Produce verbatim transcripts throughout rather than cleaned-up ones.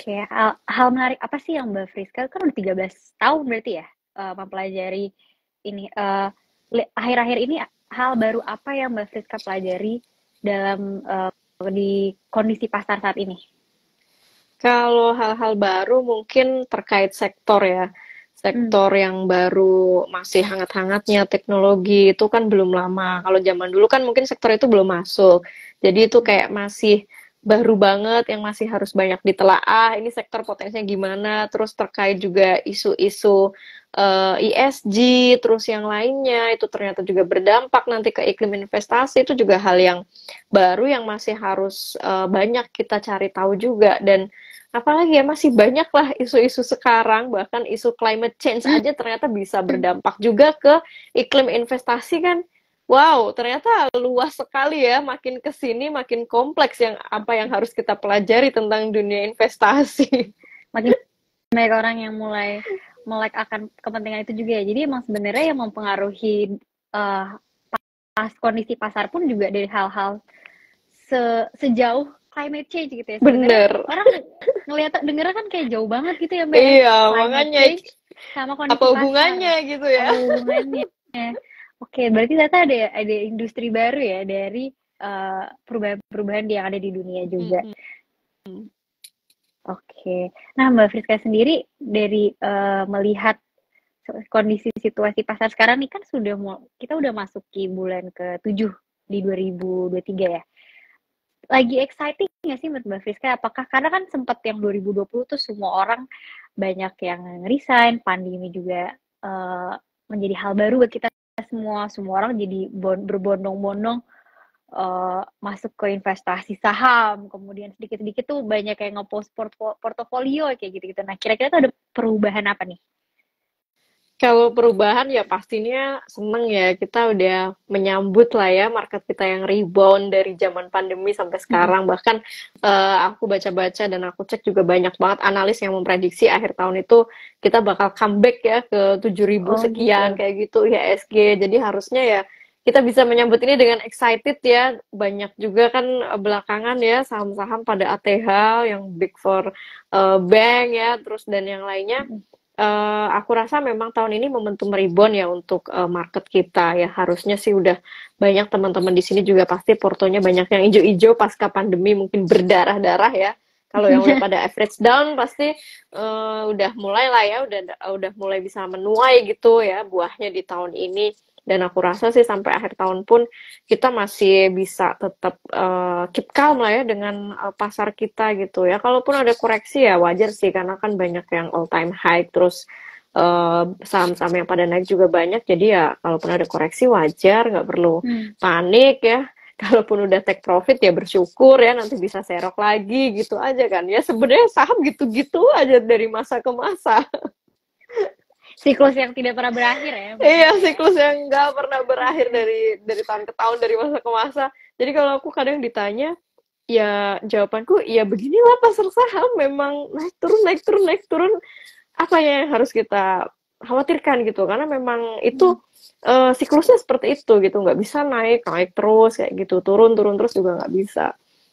Oke, hal hal menarik apa sih yang Mbak Friska kan udah tiga belas tahun berarti ya, eee, mempelajari ini, eee, le akhir-akhir ini hal baru apa yang Mbak Friska pelajari dalam, eee, di kondisi pasar saat ini? Kalau hal-hal baru mungkin terkait sektor ya. Mmm, Sektor yang baru masih hangat-hangatnya teknologi itu kan belum lama. Kalau zaman dulu kan mungkin sektor itu belum masuk. Jadi itu mhm, kayak masih baru banget yang masih harus banyak ditelaah. Ini sektor potensinya gimana. Terus terkait juga isu-isu eh, E S G, terus yang lainnya itu ternyata juga berdampak nanti ke iklim investasi. Itu juga hal yang baru yang masih harus eh, banyak kita cari tahu juga. Dan apalagi ya masih banyak lah isu-isu sekarang, bahkan isu climate change mmm, aja ternyata bisa berdampak juga ke iklim investasi kan. Wow, ternyata luas sekali ya, makin ke sini makin kompleks yang apa yang harus kita pelajari tentang dunia investasi. makin banyak orang yang mulai melek akan kepentingan itu juga ya. Jadi emang sebenarnya yang mempengaruhi, eee, pas kondisi pasar pun juga dari hal-hal se sejauh climate change gitu ya. Sebenarnya Bener. orang ngelihat dengernya kan kayak jauh banget gitu ya, Mbak, ya. Iya, Climate makanya change sama apa kondisi pasar. hubungannya gitu ya. Apa hubungannya? Oke, berarti ternyata ada ada industri baru ya dari eh, perubahan-perubahan yang ada di dunia juga. Mm-mm. Oke. Nah, Mbak Friska sendiri dari eh, melihat kondisi situasi pasar sekarang nih kan sudah mau kita udah masuki bulan ke tujuh di dua ribu dua puluh tiga ya. Lagi exciting nggak sih menurut Mbak Friska? Apakah karena kan sempat yang dua ribu dua puluh tuh semua orang banyak yang resign, pandemi juga eh, menjadi hal baru buat kita semua. Semua orang jadi bon- berbondong-bondong eh, masuk ke investasi saham. Kemudian sedikit-sedikit tuh banyak yang ngepost portfo- portofolio kayak gitu-gitu. Nah, kira-kira tuh ada perubahan apa nih? Kalau perubahan ya pastinya seneng ya, kita udah menyambut lah ya market kita yang rebound dari zaman pandemi sampai Mm-mm. sekarang. Bahkan eh, aku baca-baca dan aku cek juga banyak banget analis yang memprediksi akhir tahun itu kita bakal comeback ya ke tujuh ribu Oh gitu. sekian kayak gitu I H S G. Jadi harusnya ya kita bisa menyambut ini dengan excited ya. Banyak juga kan eh, belakangan ya saham-saham pada A T H yang big for eh, bank ya, terus dan yang lainnya. Mm-mm. Eh, aku rasa memang tahun ini momentum rebound ya untuk eh, market kita ya, harusnya sih udah banyak teman-teman di sini juga pasti portonya banyak yang ijo-ijo pasca pandemi mungkin berdarah-darah ya. Kalau yang udah pada average down pasti eh, udah mulai lah ya, udah udah mulai bisa menuai gitu ya buahnya di tahun ini. Dan aku rasa sih sampai akhir tahun pun kita masih bisa tetap uh, keep calm lah ya dengan uh, pasar kita gitu ya. Kalaupun ada koreksi ya wajar sih karena kan banyak yang all time high, terus uh, saham-saham yang pada naik juga banyak. Jadi ya kalaupun ada koreksi wajar, nggak perlu Hmm. panik ya. Kalaupun udah take profit ya bersyukur ya, nanti bisa serok lagi gitu aja kan. Ya sebenarnya saham gitu-gitu aja dari masa ke masa. Siklus yang tidak pernah berakhir ya Iya, mungkin ya. siklus yang nggak pernah berakhir dari dari tahun ke tahun, dari masa ke masa. Jadi kalau aku kadang ditanya, ya jawabanku ya beginilah pasar saham, memang naik turun naik turun naik turun. Apa ya yang harus kita khawatirkan gitu? Karena memang Hmm. itu eh, siklusnya seperti itu gitu, nggak bisa naik naik terus kayak gitu, turun turun terus juga nggak bisa.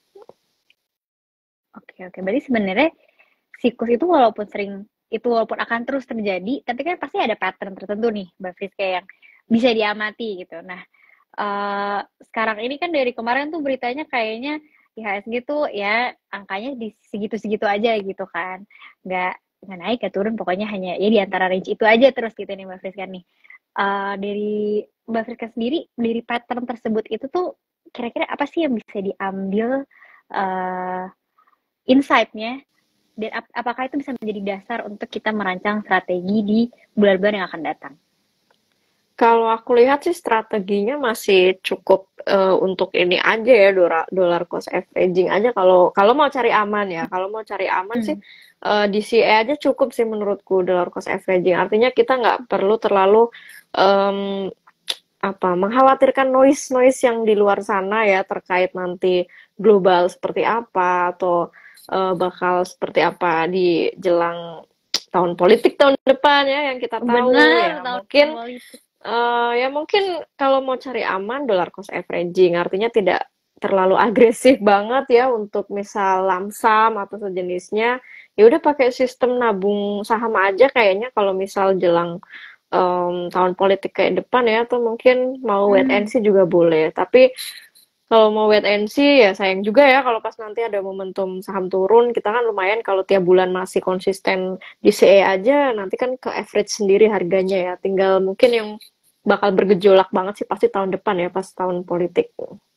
Oke, oke. Berarti sebenarnya siklus itu walaupun sering itu walaupun akan terus terjadi, tapi kan pasti ada pattern tertentu nih, Mbak Friska yang bisa diamati gitu. Nah, eh, sekarang ini kan dari kemarin tuh beritanya kayaknya I H S G tuh ya angkanya di segitu-segitu aja gitu kan. Nggak, nggak naik, nggak turun, pokoknya hanya ya di antara range itu aja terus gitu nih Mbak Friska nih. Eh, dari Mbak Friska sendiri, dari pattern tersebut itu tuh kira-kira apa sih yang bisa diambil eh insight-nya dan ap apakah itu bisa menjadi dasar untuk kita merancang strategi di bulan-bulan yang akan datang? Kalau aku lihat sih strateginya masih cukup eh, untuk ini aja ya, dolar dollar cost averaging aja kalau kalau mau cari aman ya. Kalau mau cari aman sih Hmm. eh, D C A aja cukup sih menurutku dollar cost averaging. Artinya kita nggak perlu terlalu em, apa mengkhawatirkan noise-noise yang di luar sana ya terkait nanti global seperti apa atau eh, bakal seperti apa di jelang tahun politik tahun depan ya yang kita tahu Benar, ya tahun mungkin politik. eh, ya mungkin kalau mau cari aman dollar cost averaging artinya tidak terlalu agresif banget ya untuk misal lamsam atau sejenisnya ya udah pakai sistem nabung saham aja kayaknya kalau misal jelang em, tahun politik kayak depan ya, atau mungkin mau wait and Hmm, see juga boleh. Tapi kalau mau wait and see ya sayang juga ya kalau pas nanti ada momentum saham turun, kita kan lumayan kalau tiap bulan masih konsisten di C E aja, nanti kan ke average sendiri harganya ya. Tinggal mungkin yang bakal bergejolak banget sih pasti tahun depan ya, pas tahun politik.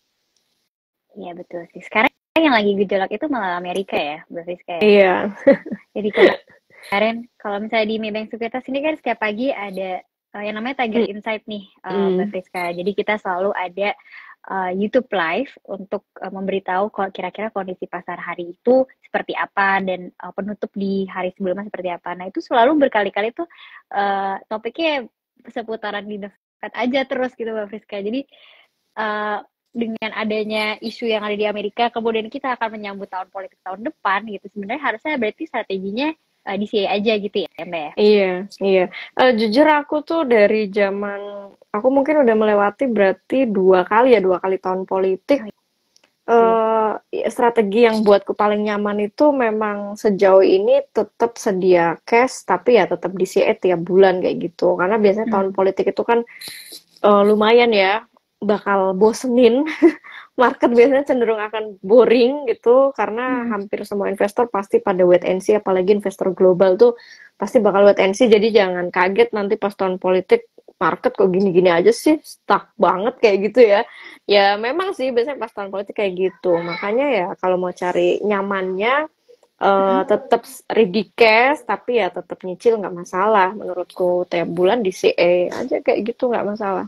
iya betul sih. Sekarang yang lagi gejolak itu malah Amerika ya, Mbak Friska ya. Iya. Jadi kemarin kalau misalnya di Maybank Sekuritas ini kan setiap pagi ada uh, yang namanya Tiger Insight nih, uh, Mbak Mm-mm. Friska. Jadi kita selalu ada uh, YouTube live untuk uh, memberitahu kalau kira-kira kondisi pasar hari itu seperti apa dan uh, penutup di hari sebelumnya seperti apa. Nah itu selalu berkali-kali tuh uh, topiknya seputaran di The Fed aja terus gitu Mbak Friska. Jadi uh, dengan adanya isu yang ada di Amerika, kemudian kita akan menyambut tahun politik tahun depan gitu. Sebenarnya harusnya berarti strateginya uh, di C I A aja gitu ya, Mbak ya. Iya, iya. Eh, jujur aku tuh dari zaman aku mungkin udah melewati berarti dua kali ya, dua kali tahun politik. Oh, iya. eh ya, strategi yang buatku paling nyaman itu memang sejauh ini tetap sedia cash, tapi ya tetap di C E tiap bulan kayak gitu. Karena biasanya tahun Hmm. politik itu kan eh, lumayan ya, bakal bosenin. Market biasanya cenderung akan boring gitu karena Hmm. hampir semua investor pasti pada wait and see, apalagi investor global tuh pasti bakal wait and see, jadi jangan kaget nanti pas tahun politik market kok gini-gini aja sih, stuck banget kayak gitu ya. Ya memang sih biasanya pas tahun politik kayak gitu, makanya ya kalau mau cari nyamannya eh, Hmm. tetap ready cash tapi ya tetap nyicil nggak masalah menurutku, tiap bulan di C E aja kayak gitu nggak masalah.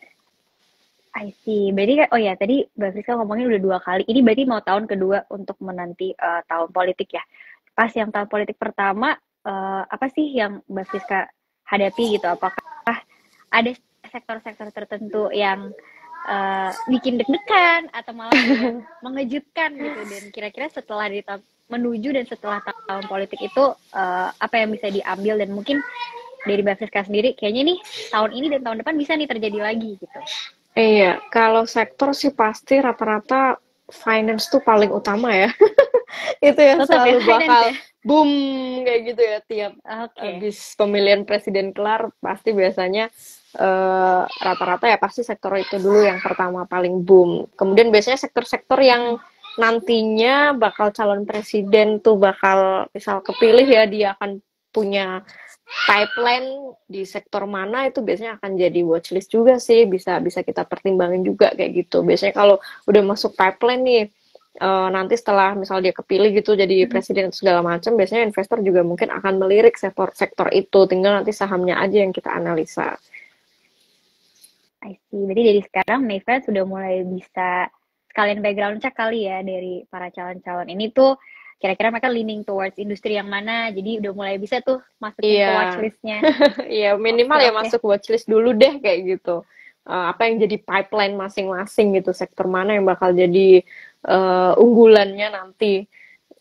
I see. Berarti kan, oh ya tadi Mbak Friska ngomongin udah dua kali. Ini berarti mau tahun kedua untuk menanti uh, tahun politik ya. Pas yang tahun politik pertama, uh, apa sih yang Mbak Friska hadapi gitu? Apakah ada sektor-sektor tertentu yang uh, bikin deg-degan atau malah yang mengejutkan gitu? Dan kira-kira setelah di tahun menuju dan setelah tahun politik itu uh, apa yang bisa diambil dan mungkin dari Mbak Friska sendiri kayaknya nih tahun ini dan tahun depan bisa nih terjadi lagi gitu. Iya, kalau sektor sih pasti rata-rata finance tuh paling utama ya. Itu yang Tetap ya selalu finance bakal ya. boom kayak gitu ya, tiap Oke. Okay. habis pemilihan presiden kelar pasti biasanya eh, rata-rata ya pasti sektor itu dulu yang pertama paling boom. Kemudian biasanya sektor-sektor yang nantinya bakal calon presiden tuh bakal misal kepilih ya, dia akan punya pipeline di sektor mana, itu biasanya akan jadi watchlist juga sih, bisa bisa kita pertimbangin juga kayak gitu. Biasanya kalau udah masuk pipeline nih, uh, nanti setelah misal dia kepilih gitu jadi presiden segala macam, biasanya investor juga mungkin akan melirik sektor sektor itu, tinggal nanti sahamnya aja yang kita analisa. I see. Berarti dari sekarang Mayfriend sudah mulai bisa sekalian background check kali ya dari para calon-calon ini tuh kira-kira mereka leaning towards industri yang mana. Jadi udah mulai bisa tuh masukin ke Iya, watchlistnya. iya minimal Oke, ya oke. masuk watchlist dulu deh kayak gitu. Uh, apa yang jadi pipeline masing-masing gitu, sektor mana yang bakal jadi uh, unggulannya nanti.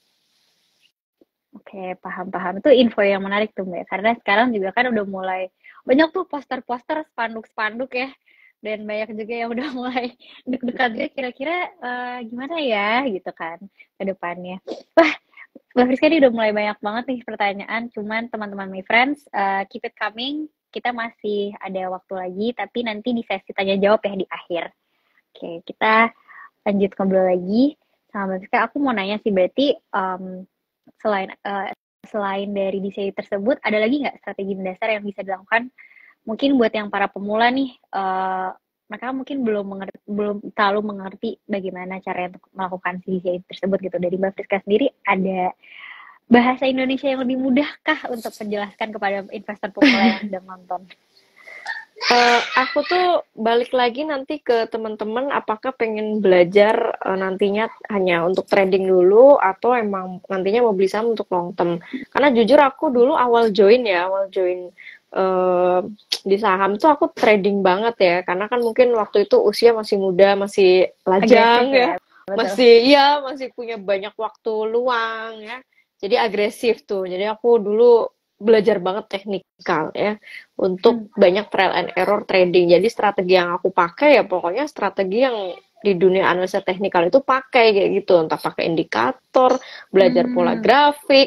Oke, paham-paham. Itu info yang menarik tuh, Mbak. Karena sekarang juga kan udah mulai banyak tuh poster-poster, spanduk-spanduk ya. Dan banyak juga yang udah mulai deg-degan juga kira-kira eh, gimana ya gitu kan ke depannya. Wah, Mbak Friska ini udah mulai banyak banget nih pertanyaan. Cuman teman-teman my friends, uh, keep it coming. Kita masih ada waktu lagi, tapi nanti di sesi tanya jawab ya di akhir. Oke, kita lanjut ngobrol lagi sama Mbak Friska. Aku mau nanya sih, berarti um, selain uh, selain dari desain tersebut, ada lagi nggak strategi mendasar yang bisa dilakukan? Mungkin buat yang para pemula nih, uh, mereka mungkin belum mengerti, belum terlalu mengerti bagaimana cara untuk melakukan D C I tersebut gitu. Dari Mbak Friska sendiri, ada bahasa Indonesia yang lebih mudahkah untuk menjelaskan kepada investor pemula yang sedang nonton? Uh, aku tuh balik lagi nanti ke teman-teman, apakah pengen belajar uh, nantinya hanya untuk trading dulu atau emang nantinya mau beli saham untuk long term. Karena jujur aku dulu awal join ya, awal join uh, di saham tuh aku trading banget ya, karena kan mungkin waktu itu usia masih muda, masih Agresif lajang ya, ya, betul. masih iya masih punya banyak waktu luang ya. Jadi agresif tuh. Jadi aku dulu belajar banget teknikal ya untuk Hmm. banyak trial and error trading. Jadi strategi yang aku pakai ya pokoknya strategi yang di dunia analisa teknikal itu pakai kayak gitu. Entah pakai indikator, belajar pola Hmm. grafik,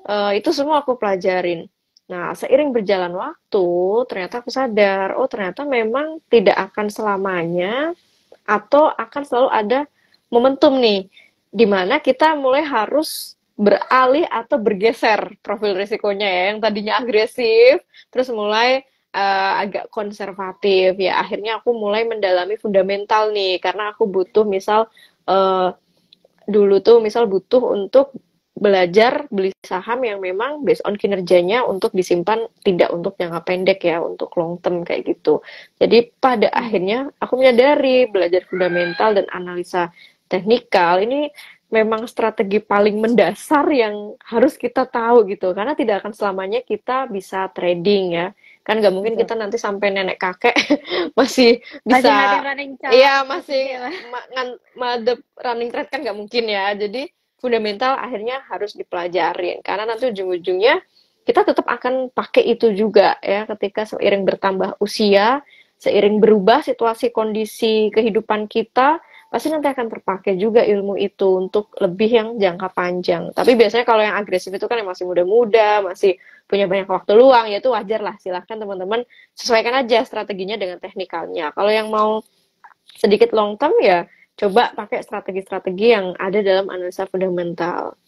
uh, itu semua aku pelajarin. Nah, seiring berjalan waktu, ternyata aku sadar, oh ternyata memang tidak akan selamanya atau akan selalu ada momentum nih, di mana kita mulai harus beralih atau bergeser profil risikonya ya, yang tadinya agresif, terus mulai uh, agak konservatif ya. Akhirnya aku mulai mendalami fundamental nih, karena aku butuh misal uh, dulu tuh misal butuh untuk belajar beli saham yang memang based on kinerjanya untuk disimpan, tidak untuk jangka pendek ya, untuk long term kayak gitu. Jadi pada Hmm. akhirnya aku menyadari belajar fundamental dan analisa teknikal ini memang strategi paling mendasar yang harus kita tahu gitu, karena tidak akan selamanya kita bisa trading ya, kan nggak mungkin Betul. kita nanti sampai nenek kakek masih Masih bisa, hunting running chart iya gitu masih ya. ma- ngan- madep running trade kan nggak mungkin ya. Jadi fundamental akhirnya harus dipelajarin, karena nanti ujung-ujungnya kita tetap akan pakai itu juga ya, ketika seiring bertambah usia, seiring berubah situasi kondisi kehidupan kita, pasti nanti akan terpakai juga ilmu itu untuk lebih yang jangka panjang. Tapi biasanya kalau yang agresif itu kan yang masih muda-muda, masih punya banyak waktu luang, ya itu wajar lah. Silahkan teman-teman sesuaikan aja strateginya dengan teknikalnya. Kalau yang mau sedikit long term ya coba pakai strategi-strategi yang ada dalam analisa fundamental.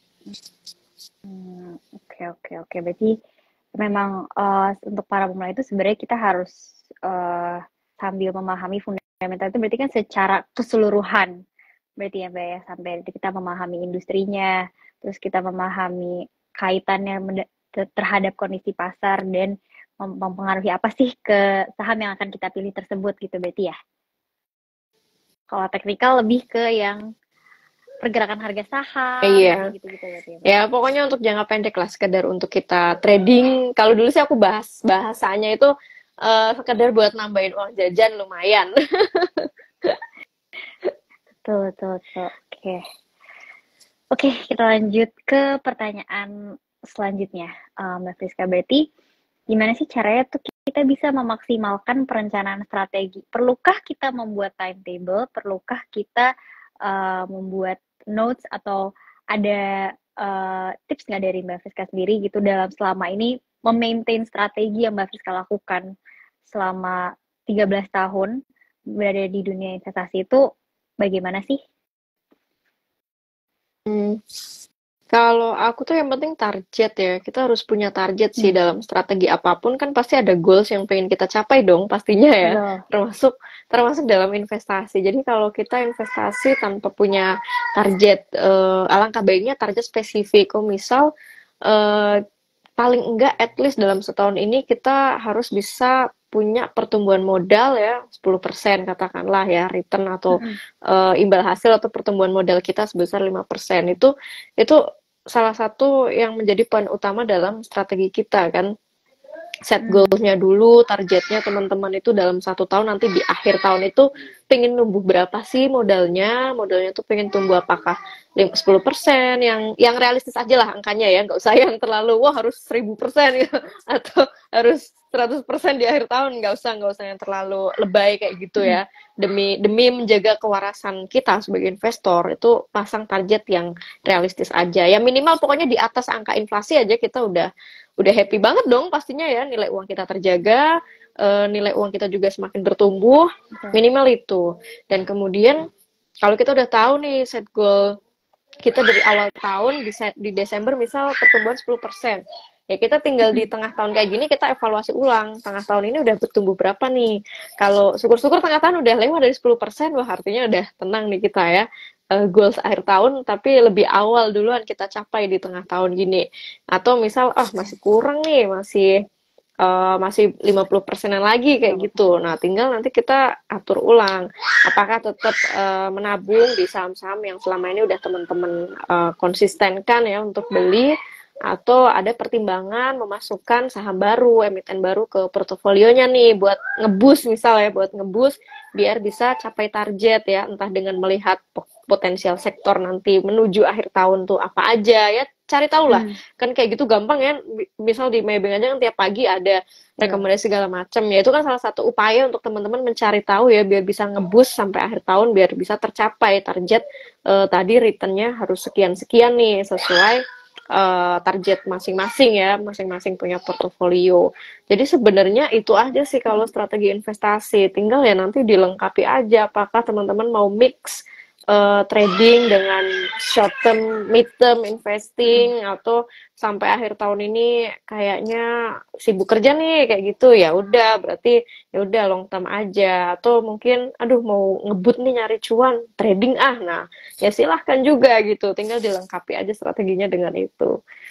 Hmm, oke oke oke. Berarti memang uh, untuk para pemula itu sebenarnya kita harus uh, sambil memahami fundamental itu berarti kan secara keseluruhan. Berarti ya Mbak ya, sampai kita memahami industrinya, terus kita memahami kaitannya terhadap kondisi pasar dan mempengaruhi apa sih ke saham yang akan kita pilih tersebut gitu berarti ya. Kalau teknikal lebih ke yang pergerakan harga saham, Iya. gitu-gitu berarti ya. Ya, pokoknya untuk jangka pendek lah, sekedar untuk kita trading. Kalau dulu sih aku bahas bahasanya itu uh, sekedar buat nambahin uang jajan lumayan. Betul, betul, betul. Oke. Oke, kita lanjut ke pertanyaan selanjutnya. Um, Mbak Friska, berarti gimana sih caranya tuh kita bisa memaksimalkan perencanaan strategi? Perlukah kita membuat timetable? Perlukah kita uh, membuat notes atau ada uh, tips nggak dari Mbak Friska sendiri gitu dalam selama ini memaintain strategi yang Mbak Friska lakukan selama tiga belas tahun berada di dunia investasi itu bagaimana sih? Hmm. Kalau aku tuh yang penting target ya. Kita harus punya target sih Hmm. dalam strategi apapun, kan pasti ada goals yang pengen kita capai dong pastinya ya. Betul. Termasuk termasuk dalam investasi. Jadi kalau kita investasi tanpa punya target, eh, alangkah baiknya target spesifik. Kalau misal eh, paling enggak at least dalam setahun ini kita harus bisa punya pertumbuhan modal ya sepuluh persen katakanlah ya, return atau Mm-mm. uh, imbal hasil atau pertumbuhan modal kita sebesar lima persen. Itu itu salah satu yang menjadi poin utama dalam strategi kita kan. Set Hmm. goals-nya dulu, targetnya teman-teman itu dalam satu tahun, nanti di akhir tahun itu pengen tumbuh berapa sih modalnya, modalnya tuh pengen tumbuh apakah sepuluh persen, yang yang realistis aja lah angkanya ya, nggak usah yang terlalu wah harus seribu persen gitu, atau harus seratus persen di akhir tahun, nggak usah, nggak usah yang terlalu lebay kayak gitu ya. Demi demi menjaga kewarasan kita sebagai investor, itu pasang target yang realistis aja. Ya minimal pokoknya di atas angka inflasi aja kita udah udah happy banget dong pastinya ya, nilai uang kita terjaga, uh, nilai uang kita juga semakin bertumbuh, minimal itu. Dan kemudian kalau kita udah tahu nih set goal kita dari awal tahun di, di Desember misal pertumbuhan sepuluh persen, ya kita tinggal di tengah tahun kayak gini kita evaluasi ulang, tengah tahun ini udah bertumbuh berapa nih. Kalau syukur-syukur tengah tahun udah lewat dari sepuluh persen, wah artinya udah tenang nih kita ya. Uh, goals akhir tahun tapi lebih awal duluan kita capai di tengah tahun gini. Atau misal ah oh, masih kurang nih, masih uh, masih lima puluh persenan lagi kayak gitu. Nah, tinggal nanti kita atur ulang apakah tetap uh, menabung di saham-saham yang selama ini udah teman-teman uh, konsistenkan ya untuk beli, atau ada pertimbangan memasukkan saham baru, emiten baru ke portofolionya nih buat ngebus misalnya, buat ngebus biar bisa capai target ya, entah dengan melihat potensial sektor nanti menuju akhir tahun tuh apa aja ya, cari tahu lah. Hmm. Kan kayak gitu gampang ya, misal di Maybank aja kan tiap pagi ada rekomendasi segala macam ya, itu kan salah satu upaya untuk teman-teman mencari tahu ya, biar bisa ngebus sampai akhir tahun, biar bisa tercapai target uh, tadi returnnya harus sekian-sekian nih sesuai uh, target masing-masing ya, masing-masing punya portofolio. Jadi sebenarnya itu aja sih kalau strategi investasi. Tinggal ya nanti dilengkapi aja apakah teman-teman mau mix uh, trading dengan short term, mid term investing atau sampai akhir tahun ini kayaknya sibuk kerja nih kayak gitu ya udah berarti ya udah long term aja atau mungkin aduh mau ngebut nih nyari cuan trading ah nah ya silahkan juga gitu tinggal dilengkapi aja strateginya dengan itu